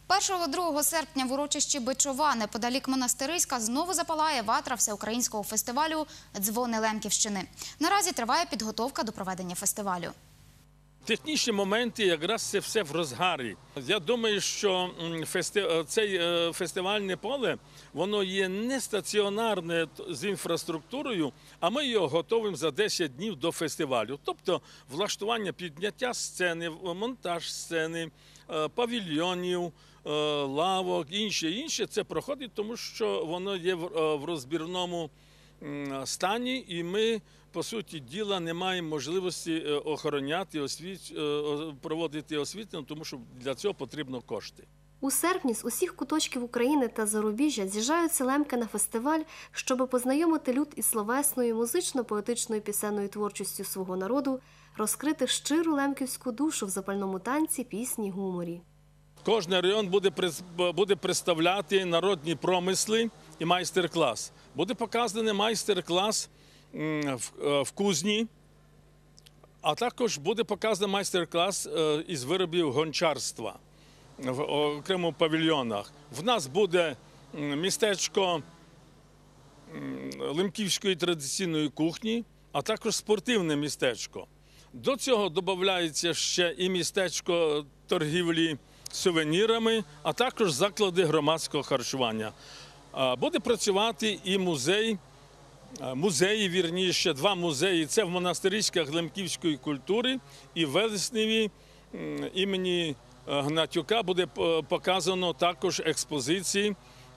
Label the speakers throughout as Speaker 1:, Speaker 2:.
Speaker 1: 1-2 серпня в урочищі Бичова, неподалік Монастириська, знову запалає ватра всеукраїнського фестивалю «Дзвони Лемківщини». Наразі триває підготовка до проведення фестивалю.
Speaker 2: Технічні моменти, якраз це все в розгарі. Я думаю, що це фестивальне поле, воно є не стаціонарне з інфраструктурою, а ми його готуємо за 10 днів до фестивалю. Тобто влаштування підняття сцени, монтаж сцени, павільйонів, лавок, інше. Це проходить, тому що воно є в розбірному стані, і ми, по суті діла, не маємо можливості охороняти, проводити освітлення, тому що для цього потрібно кошти.
Speaker 3: У серпні з усіх куточків України та зарубіжжя з'їжджаються лемки на фестиваль, щоб познайомити люд із словесною, музично-поетичною пісенною творчістю свого народу, розкрити щиру лемківську душу в запальному танці, пісні, гуморі.
Speaker 2: Кожен район буде представляти народні промисли і майстер-клас. Буде показаний майстер-клас в кузні, а також буде показаний майстер-клас із виробів гончарства в окремих павільйонах. В нас буде містечко лемківської традиційної кухні, а також спортивне містечко. До цього додається ще і містечко торгівлі сувенірами, а також заклади громадського харчування. Буде працювати і музеї, вірніше, 2 музеї. Це в Монастириськах лемківської культури і в Велесневі імені Гнатюка буде показано також експозиції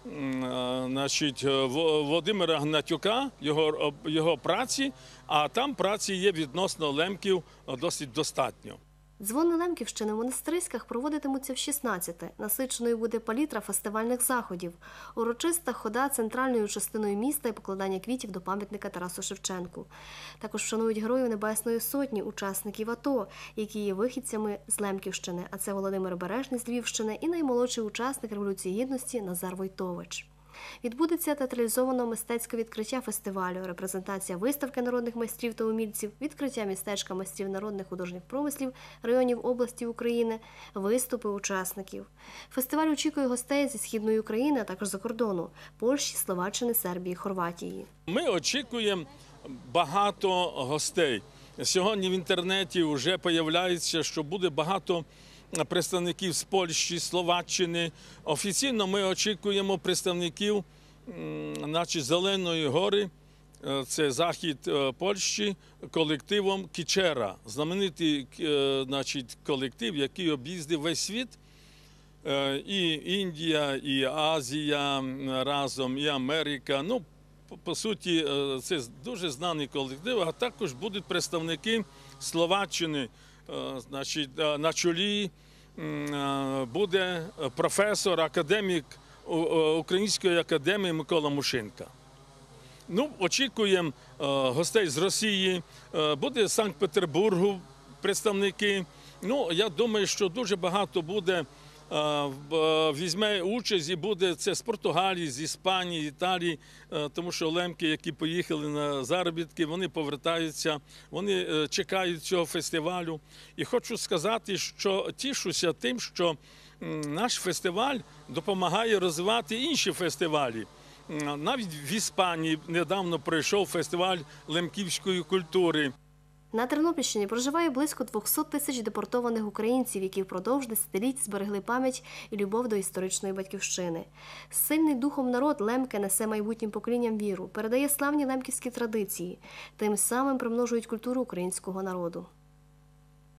Speaker 2: Володимира Гнатюка, його праці, а там праці є відносно лемків досить достатньо.
Speaker 3: Дзвони Лемківщини в Монастириськах проводитимуться в 16-те. Насиченою буде палітра фестивальних заходів, урочиста хода центральною частиною міста і покладання квітів до пам'ятника Тарасу Шевченку. Також вшанують Героїв Небесної Сотні, учасників АТО, які є вихідцями з Лемківщини, а це Володимир Бережний з Львівщини і наймолодший учасник Революції Гідності Назар Войтович. Відбудеться театралізовано-мистецьке відкриття фестивалю, репрезентація виставки народних майстрів та умільців, відкриття містечка майстрів народних художніх промислів районів області України, виступи учасників. Фестиваль очікує гостей зі Східної України, а також за кордону – Польщі, Словаччини, Сербії, Хорватії.
Speaker 2: Ми очікуємо багато гостей. Сьогодні в інтернеті вже з'являється, що буде багато представників з Польщі, Словаччини. Офіційно ми очікуємо представників Зеленої гори, це захід Польщі, колективом Кічера. Знаменитий колектив, який об'їздив весь світ. І Індія, і Азія разом, і Америка. Ну, по суті, це дуже знаний колектив, а також будуть представники Словаччини. На чолі буде професор, академік Української академії Микола Мушинка. Ну, очікуємо гостей з Росії, буде з Санкт-Петербургу представники. Ну, я думаю, що дуже багато буде, візьме участь і буде це з Португалії, з Іспанії, Італії, тому що лемки, які поїхали на заробітки, вони повертаються, вони чекають цього фестивалю. І хочу сказати, що тішуся тим, що наш фестиваль допомагає розвивати інші фестивалі. Навіть в Іспанії недавно пройшов фестиваль лемківської культури.
Speaker 3: На Тернопільщині проживає близько 200 тисяч депортованих українців, які впродовж десятиліть зберегли пам'ять і любов до історичної батьківщини. Сильний духом народ лемки несе майбутнім поколінням віру, передає славні лемківські традиції, тим самим примножують культуру українського народу.